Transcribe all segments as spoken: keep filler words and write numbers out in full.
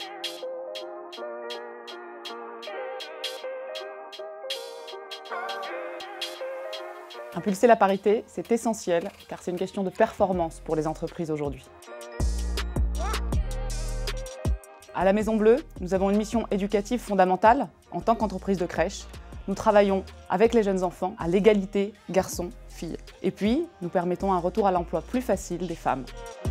Impulser la parité, c'est essentiel, car c'est une question de performance pour les entreprises aujourd'hui. À la Maison Bleue, nous avons une mission éducative fondamentale. En tant qu'entreprise de crèche, nous travaillons avec les jeunes enfants à l'égalité garçons-filles. Et puis, nous permettons un retour à l'emploi plus facile des femmes.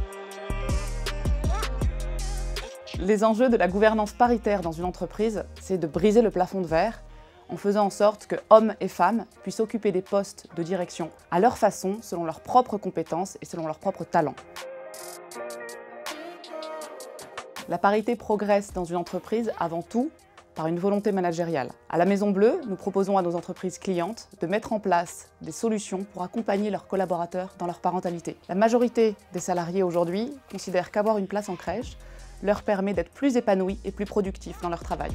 Les enjeux de la gouvernance paritaire dans une entreprise, c'est de briser le plafond de verre en faisant en sorte que hommes et femmes puissent occuper des postes de direction à leur façon, selon leurs propres compétences et selon leurs propres talents. La parité progresse dans une entreprise avant tout par une volonté managériale. À la Maison Bleue, nous proposons à nos entreprises clientes de mettre en place des solutions pour accompagner leurs collaborateurs dans leur parentalité. La majorité des salariés aujourd'hui considèrent qu'avoir une place en crèche leur permet d'être plus épanouis et plus productifs dans leur travail.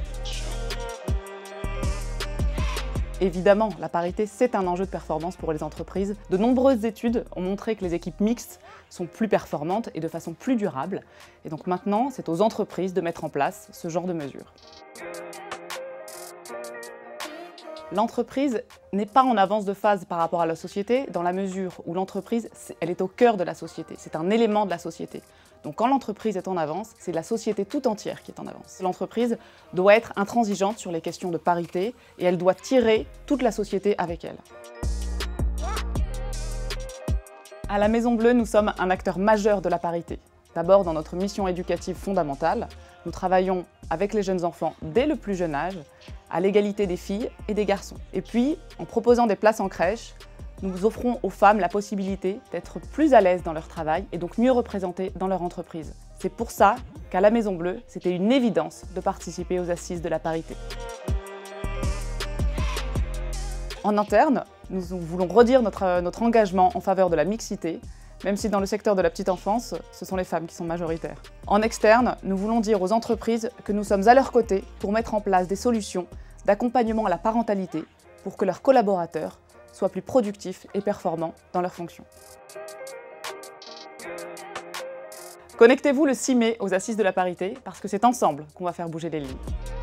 Évidemment, la parité, c'est un enjeu de performance pour les entreprises. De nombreuses études ont montré que les équipes mixtes sont plus performantes et de façon plus durable. Et donc maintenant, c'est aux entreprises de mettre en place ce genre de mesures. L'entreprise n'est pas en avance de phase par rapport à la société, dans la mesure où l'entreprise, elle est au cœur de la société. C'est un élément de la société. Donc quand l'entreprise est en avance, c'est la société tout entière qui est en avance. L'entreprise doit être intransigeante sur les questions de parité et elle doit tirer toute la société avec elle. À la Maison Bleue, nous sommes un acteur majeur de la parité. D'abord, dans notre mission éducative fondamentale, nous travaillons avec les jeunes enfants dès le plus jeune âge à l'égalité des filles et des garçons. Et puis, en proposant des places en crèche, nous offrons aux femmes la possibilité d'être plus à l'aise dans leur travail et donc mieux représentées dans leur entreprise. C'est pour ça qu'à la Maison Bleue, c'était une évidence de participer aux assises de la parité. En interne, nous voulons redire notre, notre engagement en faveur de la mixité, même si dans le secteur de la petite enfance, ce sont les femmes qui sont majoritaires. En externe, nous voulons dire aux entreprises que nous sommes à leur côté pour mettre en place des solutions d'accompagnement à la parentalité pour que leurs collaborateurs soient plus productifs et performants dans leurs fonctions. Connectez-vous le six mai aux Assises de la parité parce que c'est ensemble qu'on va faire bouger les lignes.